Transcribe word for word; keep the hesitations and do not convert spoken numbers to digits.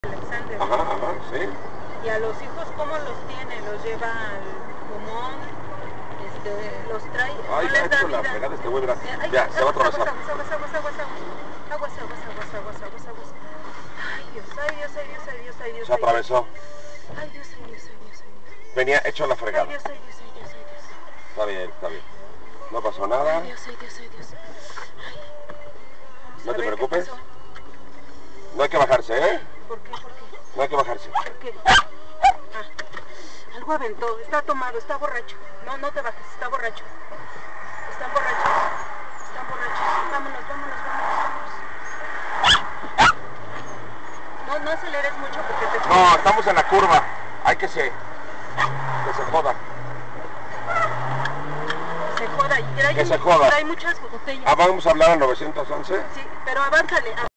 Alexander. Ajá, ajá, sí. Y a los hijos, ¿cómo los tiene? ¿Los lleva al pulmón? Este, ¿Los trae? Ay, ¿No ya les da hecho la vida? fregada este güey, mira. Eh, ay, Ya, aguas, se va a aguas, atravesar. aguas, aguas, aguas, aguas, aguas. Aguas, aguas, aguas, aguas, aguas, aguas. Ay, Dios, ay, Dios, ay, Dios, ay, Dios, ay, Dios. Se atravesó. Ay, Dios, ay, Dios, ay, Dios, ay, Dios. Venía hecho la Ay, fregada. Dios, ay, Dios, ay, Dios, ay, Dios. Está bien, está bien. No pasó nada. Ay, Dios, ay, Dios, ay, Dios. Ay. No A te ver, ¿qué preocupes. pasó? No hay que bajarse, ¿eh? ¿Por qué? ¿Por qué? No hay que bajarse. ¿Por qué? Ah, algo aventó, está tomado, está borracho. No, no te bajes, está borracho. Están borrachos. Están borrachos. Vámonos, vámonos, vámonos, vámonos. No, no aceleres mucho porque te... No, estamos en la curva. Hay que se... que se joda. Se joda y trae, Que se joda. trae muchas botellas. Ah, vamos a hablar al nueve once. Sí, pero avánzale.